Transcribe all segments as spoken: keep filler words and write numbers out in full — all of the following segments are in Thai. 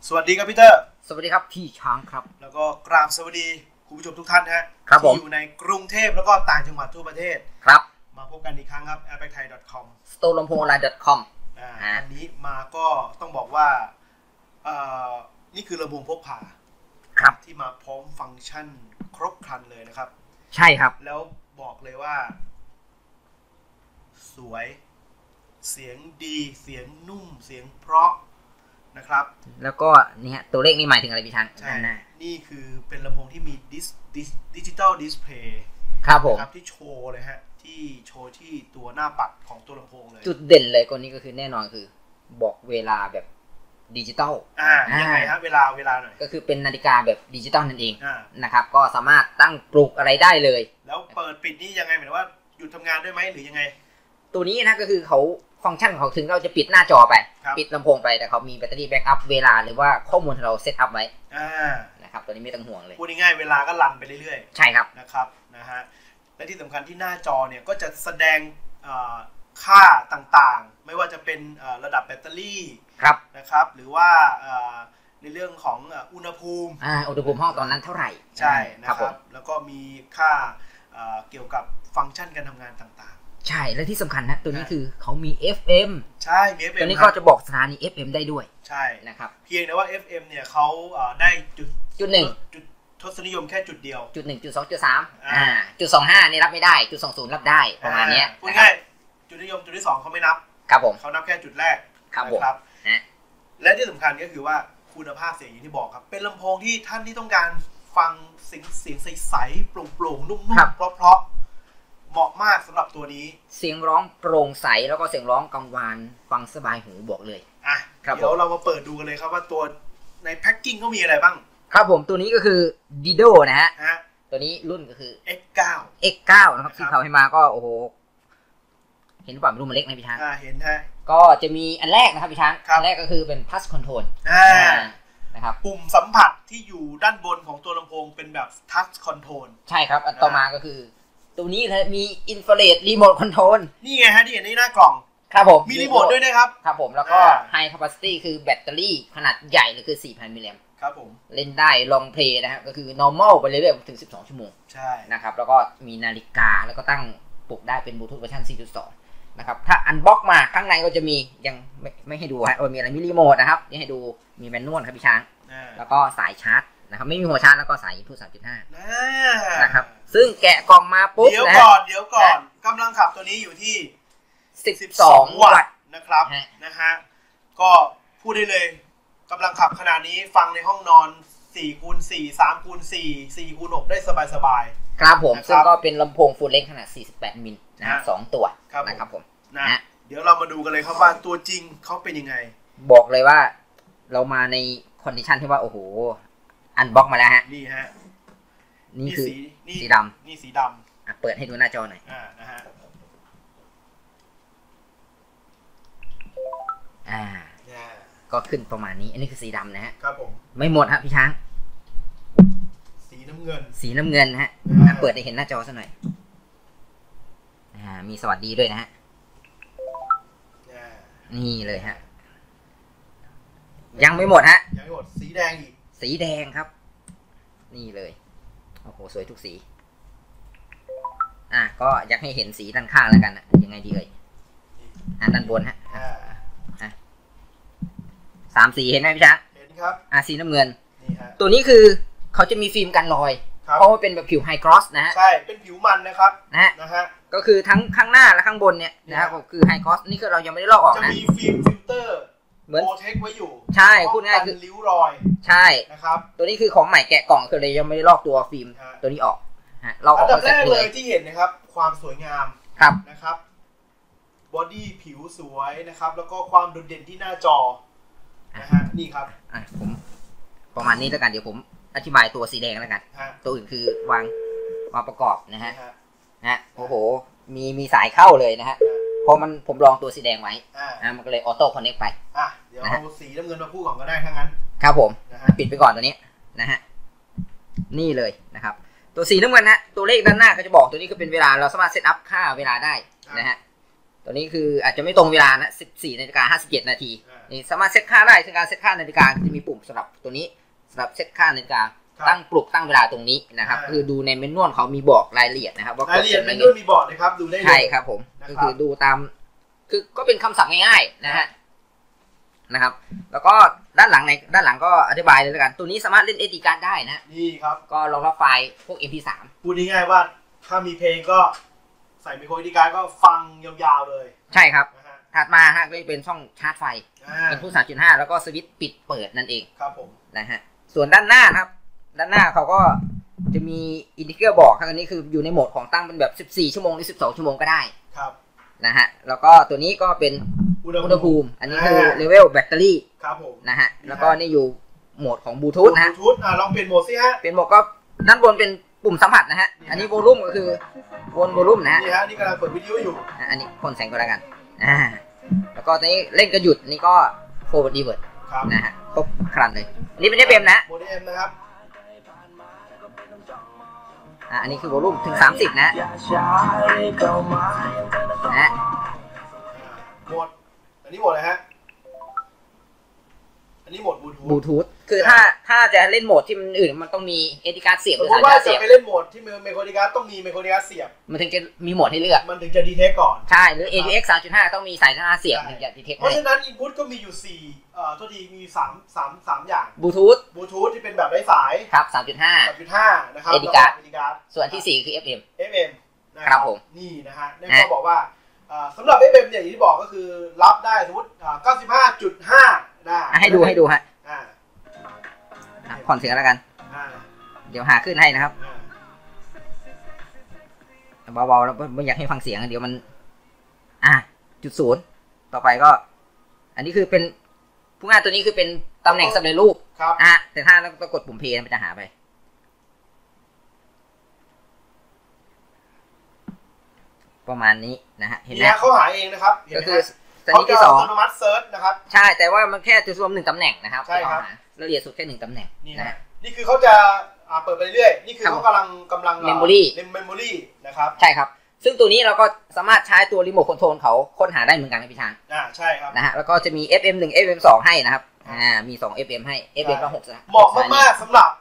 สวัสดีครับพี่เตอร์สวัสดีครับพี่ช้างครับแล้วก็กราบสวัสดีคุณผู้ชมทุกท่านฮะที่อยู่ในกรุงเทพแล้วก็ต่างจังหวัดทั่วประเทศครับมาพบกันอีกครั้งครับ แอร์แบ็กไทย ดอท คอมสโตร์ ลำโพง ออนไลน์ ดอท คอมอ่าอันนี้มาก็ต้องบอกว่าเอ่อนี่คือลำโพงพกพาครับที่มาพร้อมฟังก์ชันครบครันเลยนะครับใช่ครับแล้วบอกเลยว่าสวยเสียงดีเสียงนุ่มเสียงเพราะนะครับแล้วก็นี่ฮะตัวเลขนี่หมายถึงอะไรพี่ช้างใช่นี่คือเป็นลำโพงที่มีดิสดิจิตอลดิสเพลย์ครับผมที่โชว์เลยฮะที่โชว์ที่ตัวหน้าปัดของตัวลำโพงเลยจุดเด่นเลยคนนี้ก็คือแน่นอนคือบอกเวลาแบบดิจิตอลอ่ายังไงฮะเวลาเวลาหน่อยก็คือเป็นนาฬิกาแบบดิจิตอลนั่นเองนะครับก็สามารถตั้งปลุกอะไรได้เลยแล้วเปิดปิดนี่ยังไงหมายถึงว่าหยุดทำงานด้วยไหมหรือยังไงตัวนี้นะก็คือเขาฟังก์ชันของเขาถึงเราจะปิดหน้าจอไปปิดลำโพงไปแต่เขามีแบตเตอรี่แบ็กอัพเวลาหรือว่าข้อมูลที่เราเซตอัพไว้นะครับตัวนี้ไม่ต้องห่วงเลยพูดง่ายๆเวลาก็รันไปเรื่อยๆใช่ครับนะครับนะฮะและที่สำคัญที่หน้าจอเนี่ยก็จะแสดงค่าต่างๆไม่ว่าจะเป็นระดับแบตเตอรี่นะครับหรือว่าในเรื่องของอุณหภูมิอุณหภูมิห้องตอนนั้นเท่าไหร่ใช่นะครับแล้วก็มีค่าเกี่ยวกับฟังก์ชันการทำงานต่างๆใช่และที่สำคัญนะตัวนี้คือเขามี เอฟ เอ็มใช่มี เอฟ เอ็มตัวนี้ก็จะบอกสถานี เอฟ เอ็ม ได้ด้วยใช่นะครับเพียงแต่ว่า เอฟ เอ็ม เนี่ยเขาได้จุดจุดหนึ่งจุดทศนิยมแค่จุดเดียวจุดหนึ่งจุดสองจุดสามอ่าจุดสองห้านี่รับไม่ได้จุดสองศูนย์รับได้ประมาณนี้พูดง่ายจุดนิยมจุดที่สองเขาไม่นับครับผมเขานับแค่จุดแรกครับผมและที่สำคัญก็คือว่าคุณภาพเสียงอย่างที่บอกครับเป็นลำโพงที่ท่านที่ต้องการฟังเสียงเสียงใสๆโปร่งๆนุ่มๆเพราะๆเหมาะมากสำหรับตัวนี้เสียงร้องโปร่งใสแล้วก็เสียงร้องกังวานฟังสบายหูบอกเลยอ่ะเดี๋ยวเรามาเปิดดูกันเลยครับว่าตัวในแพ็คกิ้งเขามีอะไรบ้างครับผมตัวนี้ก็คือ Dido นะฮะตัวนี้รุ่นก็คือเอ็กซ์ เก้าเอ็กซ์ เก้า นะครับที่เขาให้มาก็โอ้โหเห็นหรือเปล่าไม่รู้มันเล็กนะพี่ช้างอ่าเห็นฮะก็จะมีอันแรกนะครับพี่ช้างอันแรกก็คือเป็น Touch Control อ่านะครับปุ่มสัมผัสที่อยู่ด้านบนของตัวลำโพงเป็นแบบ Touch Control ใช่ครับอันต่อมาก็คือตัวนี้เลยมี Infrared Remote Control นี่ไงฮะที่เห็นในหน้ากล่องครับผมมีรีโมทด้วยนะครับครับผมแล้วก็ High Capacity คือแบตเตอรี่ขนาดใหญ่เลยคือ สี่พัน มิลลิแอมป์ครับผมเล่นได้ Long Play นะครับก็คือ Normal ไปเรื่อยๆถึงสิบสองชั่วโมงใช่นะครับแล้วก็มีนาฬิกาแล้วก็ตั้งปลุกได้เป็นบลูทูธเวอร์ชัน สี่จุดสอง นะครับถ้าอันบ็อกมาข้างในก็จะมียังไม่ไม่ให้ดูฮะมีอะไรมีรีโมทนะครับนี่ให้ดูมีแมนนวลครับพี่ช้างแล้วก็สายชาร์จนะครับไม่มีหัวชาร์จแล้วก็สายอินพุต สามจุดห้า นะครับซึ่งแกะกล่องมาปุ๊บเดี๋ยวก่อนเดี๋ยวก่อนกำลังขับตัวนี้อยู่ที่สิบสองวัตต์นะครับนะฮะก็พูดได้เลยกำลังขับขนาดนี้ฟังในห้องนอน สี่คูณสี่ สาม คูณ สี่ สี่ คูณ หกได้สบายๆครับผมซึ่งก็เป็นลำโพงฟูลเลนส์ขนาดสี่สิบแปดมิลนะฮะสองตัวนะครับผมนะเดี๋ยวเรามาดูกันเลยครับว่าตัวจริงเขาเป็นยังไงบอกเลยว่าเรามาในคอนดิชันที่ว่าโอ้โหอันบ็อกมาแล้วฮะนี่ฮะนี่คือสีดำนี่สีดำอ่ะเปิดให้ดูหน้าจอหน่อยอ่านะฮะอ่าก็ขึ้นประมาณนี้อันนี้คือสีดำนะฮะครับผมไม่หมดฮะพี่ช้างสีน้ำเงินสีน้ำเงินฮะเปิดให้เห็นหน้าจอซะหน่อยอ่ามีสวัสดีด้วยนะฮะนี่เลยฮะยังไม่หมดฮะยังไม่หมดสีแดงอีกสีแดงครับนี่เลยโอ้โหสวยทุกสีอ่ะก็อยากให้เห็นสีด้านข้างแล้วกันนะยังไงดีเอ่ยอ่ะด้านบนฮะอ่ะสามสีเห็นไหมพี่ช้างเห็นครับอ่ะสีน้ำเงินนี่ฮะตัวนี้คือเขาจะมีฟิล์มกันรอยเพราะว่าเป็นแบบผิวไฮกรอสนะฮะใช่เป็นผิวมันนะครับนะฮะนะฮะก็คือทั้งข้างหน้าและข้างบนเนี่ยนะครับก็คือไฮกรอสนี่คือเรายังไม่ได้ลอกออกนะจะมีฟิล์มฟิลเตอร์เหมือนโปรเทคไว้อยู่ใช่พูดง่ายคือริ้วรอยใช่นะครับตัวนี้คือของใหม่แกะกล่องคือเลยยังไม่ได้ลอกตัวฟิล์มตัวนี้ออกฮะลอกออกอันดับแรกเลยที่เห็นนะครับความสวยงามครับนะครับบอดี้ผิวสวยนะครับแล้วก็ความโดดเด่นที่หน้าจอนะฮะนี่ครับอ่ะผมประมาณนี้แล้วกันเดี๋ยวผมอธิบายตัวสีแดงแล้วกันตัวอื่นคือวางวางประกอบนะฮะนะโอ้โหมีมีสายเข้าเลยนะฮะพอมันผมลองตัวสีแดงไว้อ่ามันก็เลยออโต้คอนเนคไปอ่ะเดี๋ยวเอาสีน้ำเงินมาพูดก่อนก็ได้ทั้งนั้นครับผมปิดไปก่อนตัวนี้นะฮะนี่เลยนะครับตัวสีน้ำเงินนะตัวเลขด้านหน้าก็จะบอกตัวนี้ก็เป็นเวลาเราสามารถเซตอัพค่าเวลาได้นะฮะตัวนี้คืออาจจะไม่ตรงเวลานะสิบสี่นาฬิกาห้าสิบเจ็ดนาทีนี่สามารถเซตค่าได้ซึ่งการเซตค่านาฬิกาจะมีปุ่มสำหรับตัวนี้สำหรับเซตค่านาฬิกาตั้งปลุกตั้งเวลาตรงนี้นะครับคือดูในเมนวลเขามีบอกรายละเอียดนะครับว่ารายละเอียดเมนวลมีบอกนะครับดูได้เลยใช่ครับผมก็คือดูตามคือก็เป็นคำสั่งง่ายๆนะฮะนะครับแล้วก็ด้านหลังในด้านหลังก็อธิบายเลยแล้วกันตัวนี้สามารถเล่น เอส ดี การ์ดได้นะนี่ครับก็รองรับไฟล์พวก เอ็ม พี สามพูดง่ายๆว่าถ้ามีเพลงก็ใส่ไมโคร เอส ดี การ์ดก็ฟังยาวๆเลยใช่ครับถัดมาฮะก็จะเป็นช่องชาร์จไฟเป็นผู้ สามจุดห้า แล้วก็สวิตช์ปิดเปิดนั่นเองครับผมนะฮะส่วนด้านหน้าครับด้านหน้าเขาก็จะมีอินดิเคเตอร์บอกครับอันนี้คืออยู่ในโหมดของตั้งเป็นแบบสิบสี่ชั่วโมงหรือสิบสองชั่วโมงก็ได้ครับนะฮะแล้วก็ตัวนี้ก็เป็นอุณหภูมิอันนี้คือเลเวลแบตเตอรี่ครับผมนะฮะแล้วก็นี่อยู่โหมดของบลูทูธนะฮะบลูทูธอ่ะลองเปลี่ยนโหมดสิฮะเป็นโหมดก็ด้านบนเป็นปุ่มสัมผัสนะฮะอันนี้โวลูมก็คือวนโวลูมนะฮะนี่ฮะนี่กำลังเปิดวิดีโออยู่อันนี้พ่นแสงก็แล้วกันอ่าแล้วก็ตัวนี้เล่นกระหยุดนี่ก็โฟร์เวิร์ดรีเวิร์ดนะฮะครบครันเลยอันนี้เป็นเอฟเอ็มนะโมเดลนะครับอ่าอันนี้คือโวลูมถึงสามสิบนะนะโหมดอันนี้โหมดอะไรฮะอันนี้โหมดบลูทูธบลูทูธคือถ้าถ้าจะเล่นโหมดที่มันอื่นมันต้องมีเอส ดี การ์ดเสียบหรือสายชาร์จเสียบไปเล่นโหมดที่ไมโคร เอส ดี การ์ดต้องมีไมโคร เอส ดี การ์ดเสียบมันถึงจะมีโหมดให้เลือกมันถึงจะดีเทคก่อนใช่หรือ เอ ที เอ็กซ์ สามจุดห้า ต้องมีสายชาร์จเสียบถึงจะดีเทคเพราะฉะนั้นอินพุตก็มีอยู่สี่เอ่อโทษทีมีสามสามสามอย่างบลูทูธบลูทูธที่เป็นแบบไร้สายครับ สามจุดห้าสามจุดห้า นะครับเอ ที การ์ดส่วนที่สี่คือ เอฟ เอ็มเอฟ เอ็มนะครับผมนี่นะฮะนั่นก็บอกว่าสำหรับ เอฟ เอ็ม เนี่ยอย่างที่บอกก็คือรับได้สมมติ เก้าสิบห้าจุดห้า ได้ให้ดูให้ดูฮะผ่อนเสียงแล้วกันเดี๋ยวหาขึ้นให้นะครับเบาๆแล้วไม่อยากให้ฟังเสียงเดี๋ยวมันอ่ะจุดศูนย์ต่อไปก็อันนี้คือเป็นผู้งานตัวนี้คือเป็นตำแหน่งสำเร็จรูปอ่ะแต่ถ้าเรากดปุ่มเพลย์มันจะหาไปประมาณนี้นะฮะเห็นไหมเขาหาเองนะครับก็คือตัวนี้ที่สองอัตโนมัติเซิร์ชนะครับใช่แต่ว่ามันแค่จุดรวมหนึ่งตำแหน่งนะครับใช่ครับละเอียดสุดแค่หนึ่งตำแหน่งนี่นะนี่คือเขาจะเปิดไปเรื่อยนี่คือเขากำลังกำลังเมมโมรี่เมมโมรี่นะครับใช่ครับซึ่งตัวนี้เราก็สามารถใช้ตัวรีโมทคอนโทรลเขาค้นหาได้เหมือนกันนะพี่ช้างอ่าใช่ครับนะฮะแล้วก็จะมี เอฟ เอ็ม หนึ่ง เอฟ เอ็ม สองให้นะครับอ่ามีสอง เอฟ เอ็ม ให้ เอฟ เอ็ม ก็หกเหมาะมากๆสำหรับ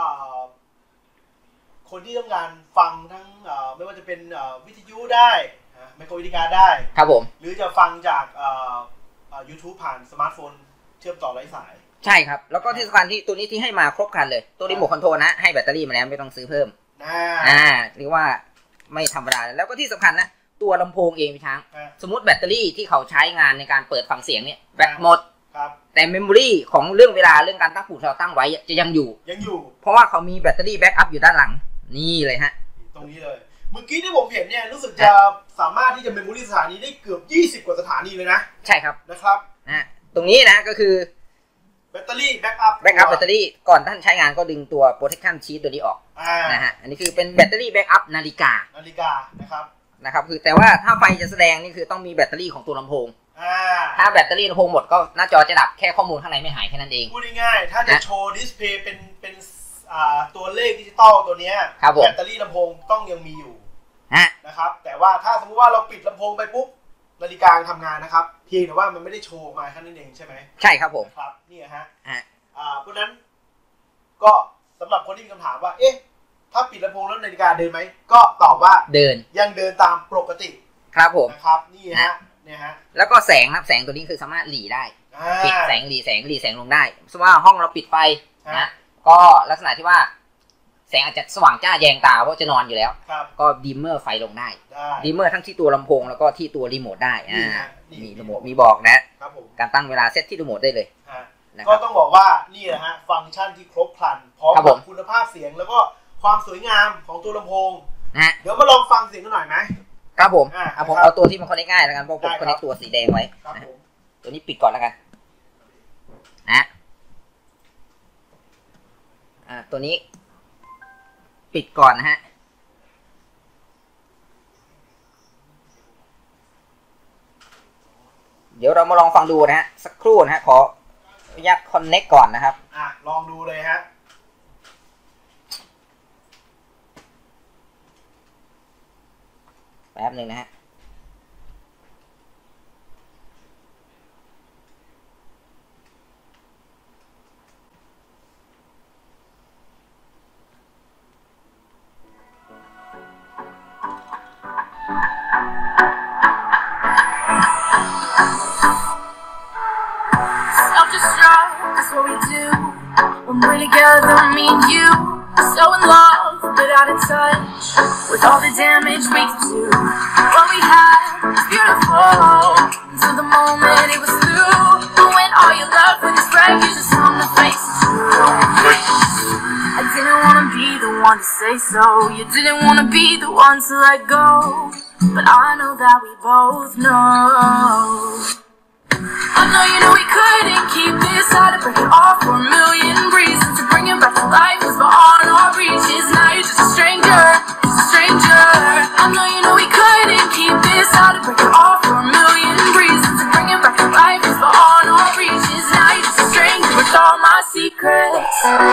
คนที่ต้องการฟังทั้งไม่ว่าจะเป็นวิทยุได้ไมโคร เอส ดี การ์ดได้ครับผมหรือจะฟังจากยูทูบผ่านสมาร์ทโฟนเชื่อมต่อไร้สายใช่ครับแล้วก็ที่สำคัญที่ตัวนี้ที่ให้มาครบครันเลยตัวรีโมทคอนโทรลนะให้แบตเตอรี่มาแล้วไม่ต้องซื้อเพิ่มอ่าเรียกว่าไม่ธรรมดาแล้วก็ที่สำคัญนะตัวลำโพงเองพี่ช้างสมมติแบตเตอรี่ที่เขาใช้งานในการเปิดฟังเสียงเนี่ยแบตหมดแต่เมมโมรี่ของเรื่องเวลาเรื่องการตั้งปุ่มเราตั้งไว้จะยังอยู่ยังอยู่เพราะว่าเขามีแบตเตอรี่แบ็กอัพอยู่ด้านหลังนี่เลยฮะตรงนี้เลยเมื่อกี้ที่ผมเห็นเนี่ยรู้สึกจะสามารถที่จะเมมโมรี่สถานีได้เกือบยี่สิบกว่าสถานีเลยนะใช่ครับนะครับนะตรงนี้นะก็คือแบตเตอรี่แบ็กอัพแบ็กอัพแบตเตอรี่ก่อนท่านใช้งานก็ดึงตัว protection sheet ตัวนี้ออกนะฮะอันนี้คือเป็นแบตเตอรี่แบ็กอัพนาฬิกานาฬิกานะครับนะครับคือแต่ว่าถ้าไฟจะแสดงนี่คือต้องมีแบตเตอรี่ของตัวลำโพงถ้าแบตเตอรี่ลำโพงหมดก็หน้าจอจะดับแค่ข้อมูลข้างในไม่หายแค่นั้นเองพูดง่ายๆถ้าจะโชว์ดิสเพย์เป็นเป็นตัวเลขดิจิตอลตัวนี้แบตเตอรี่ลำโพงต้องยังมีอยู่นะครับแต่ว่าถ้าสมมติว่าเราปิดลำโพงไปปุ๊บนาฬิกาทำงานนะครับเพียงแต่ว่ามันไม่ได้โชว์มาแค่นั้นเองใช่ไหมใช่ครับผมครับนี่ฮะอ่าเพราะนั้นก็สำหรับคนที่มีคำถามว่าเอ๊ะถ้าปิดลำโพงแล้วนาฬิกาเดินไหมก็ตอบว่าเดินยังเดินตามปกติครับผมนะครับนี่ฮะเนี่ยฮะแล้วก็แสงครับแสงตัวนี้คือสามารถหลีได้ปิดแสงหลีแสงหลีแสงลงได้สมมติว่าห้องเราปิดไฟนะก็ลักษณะที่ว่าแสงอาจจะสว่างจ้าแยงตาเพราะจะนอนอยู่แล้วก็ดิมเมอร์ไฟลงได้ดิมเมอร์ทั้งที่ตัวลำโพงแล้วก็ที่ตัวรีโมทได้อ่ามีรีโมทมีบอกนะการตั้งเวลาเซตที่รีโมทได้เลยก็ต้องบอกว่านี่แหละฮะฟังก์ชันที่ครบครันพร้อมกับคุณภาพเสียงแล้วก็ความสวยงามของตัวลำโพงเดี๋ยวมาลองฟังเสียงกันหน่อยไหมครับผมเอาผมเอาตัวที่มันคอนเนคง่ายแล้วกันเพราะผมคอนเนคตัวสีแดงไว้ตัวนี้ปิดก่อนแล้วกันนะอ่าตัวนี้ปิดก่อนนะฮะเดี๋ยวเรามาลองฟังดูนะฮะสักครู่นะฮะขออนุญาตคอนเนคก่อนนะครับอ่ะลองดูเลยฮะแป๊บหนึ่งนะฮะ that's what we do. When we're together, me and you, so in love, but out of touch with all the damage we could do. What we had was beautiful until the moment it was through. But when all your love for this wreck is just on the face of you. I didn't wanna be the one to say so. You didn't wanna be the one to let go. But I know that we both know. I know you know we couldn't keep this. Had to break it off for a million reasons. To bring it back to life was beyond our reaches. Now you're just a stranger, just a stranger. I know you know we couldn't keep this. Had to break it off for a million reasons. To bring it back to life was beyond our reaches. Now you're just a stranger with all my secrets.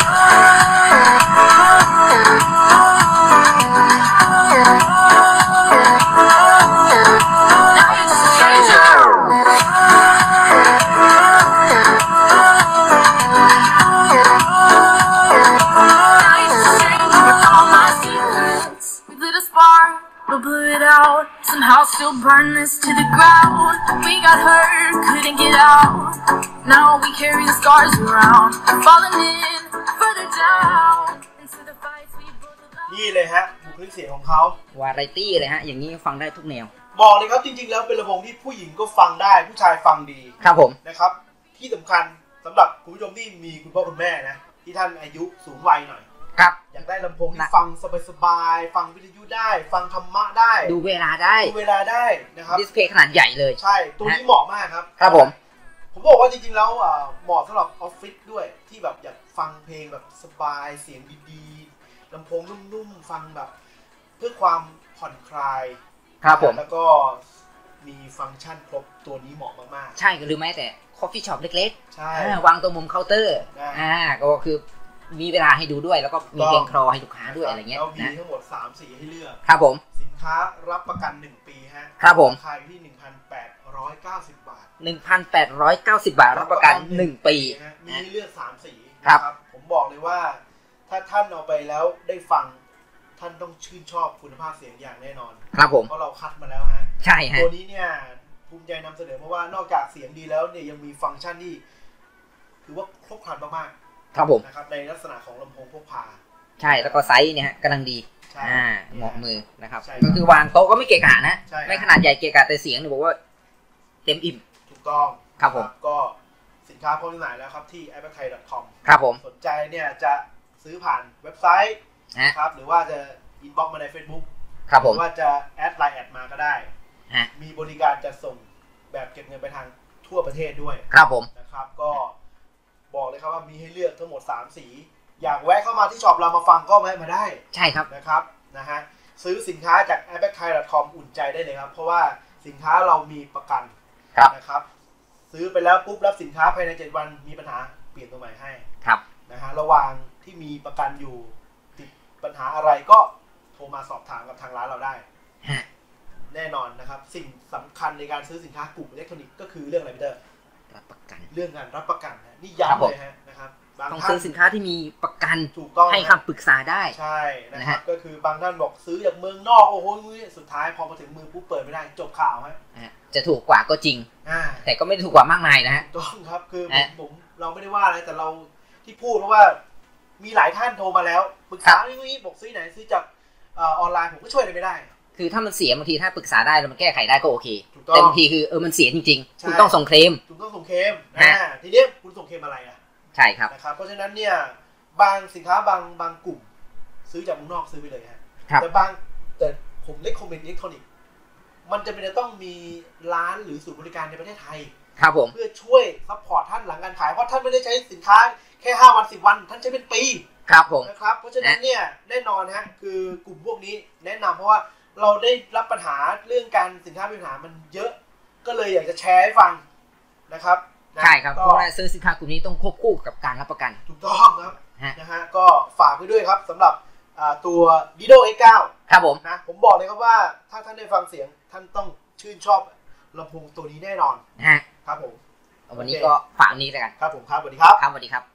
Blew it out, somehow still burn this to the ground. We got hurt, couldn't get out. Now we carry the scars around, falling in further down into the fights we both allowed. นี่เลยฮะบุคลิกเสียงของเขาวาไรตี้เลยฮะอย่างนี้ฟังได้ทุกแนวบอกเลยครับจริงๆแล้วเป็นลำโพงที่ผู้หญิงก็ฟังได้ผู้ชายฟังดีครับผมนะครับที่สำคัญสำหรับคุณผู้ชมที่มีคุณพ่อคุณแม่นะที่ท่านอายุสูงวัยหน่อยครับอยากได้ลำโพงที่ฟังสบายๆฟังวิทยุได้ฟังธรรมะได้ดูเวลาได้ดูเวลาได้นะครับดิสเพลย์ขนาดใหญ่เลยใช่ตัวนี้เหมาะมากครับครับผมผมบอกว่าจริงๆแล้วเหมาะสำหรับออฟฟิศด้วยที่แบบอยากฟังเพลงแบบสบายเสียงดีๆลำโพงนุ่มๆฟังแบบเพื่อความผ่อนคลายครับผมแล้วก็มีฟังก์ชันครบตัวนี้เหมาะมากๆใช่หรือไม่แต่คอฟฟี่ช็อปเล็กๆใช่วางตรงมุมเคาน์เตอร์อ่าก็คือมีเวลาให้ดูด้วยแล้วก็มีเพลงคลอให้ลูกค้าด้วยอะไรเงี้ยนะมีทั้งหมดสามสีให้เลือกครับผมสินค้ารับประกันหนึ่งปีฮะครับผมราคาอยู่ที่ หนึ่งพันแปดร้อยเก้าสิบบาทหนึ่งพันแปดร้อยเก้าสิบบาทรับประกันหนึ่งปีมีให้เลือกสามสีนะครับผมบอกเลยว่าถ้าท่านเอาไปแล้วได้ฟังท่านต้องชื่นชอบคุณภาพเสียงอย่างแน่นอนครับผมเพราะเราคัดมาแล้วฮะใช่ฮะตัวนี้เนี่ยภูมิใจนำเสนอเพราะว่านอกจากเสียงดีแล้วเนี่ยยังมีฟังก์ชันที่ถือว่าครบครันมากๆครับผมนะครับในลักษณะของลำโพงพกพาใช่แล้วก็ไซส์เนี่ยฮะกำลังดีอ่าเหมาะมือนะครับก็คือวางโต๊ะก็ไม่เกะกะนะไม่ขนาดใหญ่เกะกะแต่เสียงเนี่ยบอกว่าเต็มอิ่มถูกต้องครับผมก็สินค้าพร้อมจำหน่ายแล้วครับที่ ไอ แบ็ค ไทย ดอท คอมครับผมสนใจเนี่ยจะซื้อผ่านเว็บไซต์นะครับหรือว่าจะอินบ็อกซ์มาใน Facebook ครับผมหรือว่าจะแอดไลน์แอดมาก็ได้มีบริการจะส่งแบบเก็บเงินไปทางทั่วประเทศด้วยครับผมนะครับก็บอกเลยครับว่ามีให้เลือกทั้งหมดสามสีอยากแวะเข้ามาที่ช็อปเรามาฟังก็แวะมาได้ใช่ครับนะครับนะฮะซื้อสินค้าจาก ไอ แบ็ค ไทย ดอท คอม อุ่นใจได้เลยครับเพราะว่าสินค้าเรามีประกันนะครับซื้อไปแล้วปุ๊บรับสินค้าภายในเจ็ดวันมีปัญหาเปลี่ยนตัวใหม่ให้ครับนะฮะระหว่างที่มีประกันอยู่ติดปัญหาอะไรก็โทรมาสอบถามกับทางร้านเราได้แน่นอนนะครับสิ่งสำคัญในการซื้อสินค้ากลุ่มอิเล็กทรอนิกส์ก็คือเรื่องอะไรพี่เตอร์รับประกันเรื่องการรับประกันนะนี่ย้ำเลยฮะนะครับต้องซื้อสินค้าที่มีประกันถูกต้องให้คำปรึกษาได้ใช่นะครับก็คือบางท่านบอกซื้อจากเมืองนอกโอ้โหสุดท้ายพอมาถึงมือปุ๊บเปิดไม่ได้จบข่าวฮะจะถูกกว่าก็จริงแต่ก็ไม่ได้ถูกกว่ามากมายนะฮะถูกต้องครับคือผมผมเราไม่ได้ว่าอะไรแต่เราที่พูดเพราะว่ามีหลายท่านโทรมาแล้วปรึกษาไม่รู้บอกซื้อไหนซื้อจากออนไลน์ผมก็ช่วยอะไรไม่ได้คือถ้ามันเสียบางทีถ้าปรึกษาได้แล้วมันแก้ไขได้ก็โอเคแต่บางทีคือเออมันเสียจริงๆคุณต้องส่งเคลมคุณต้องส่งเคลมนะทีนี้คุณส่งเคลมอะไรอ่ะใช่ครับนะครับเพราะฉะนั้นเนี่ยบางสินค้าบางบางกลุ่มซื้อจากเมืองนอกซื้อไปเลยฮะแต่บางแต่ผมเล็กคอมเมนต์อิเล็กทรอนิกส์มันจะเป็นต้องมีร้านหรือศูนย์บริการในประเทศไทยครับผมเพื่อช่วยซัพพอร์ตท่านหลังการขายเพราะท่านไม่ได้ใช้สินค้าแค่ห้าวันสิบวันท่านใช้เป็นปีครับผมนะครับเพราะฉะนั้นเนี่ยแน่นอนฮะคือกลุ่มพวกนี้แนะนำเพราะว่าเราได้รับปัญหาเรื่องการสินค้ามีปัญหามันเยอะก็เลยอยากจะแชร์ให้ฟังนะครับใช่ครับเพราะว่าซื้อสินค้ากลุ่มนี้ต้องควบคู่กับการรับประกันถูกต้องครับนะฮะก็ฝากไว้ด้วยครับสำหรับตัว ดีโด เอ็กซ์ เก้าครับผมนะผมบอกเลยครับว่าถ้าท่านได้ฟังเสียงท่านต้องชื่นชอบลำโพงตัวนี้แน่นอนนะฮะครับผมวันนี้ก็ฝากนี้แล้วกันครับผมครับสวัสดีครับครับสวัสดีครับ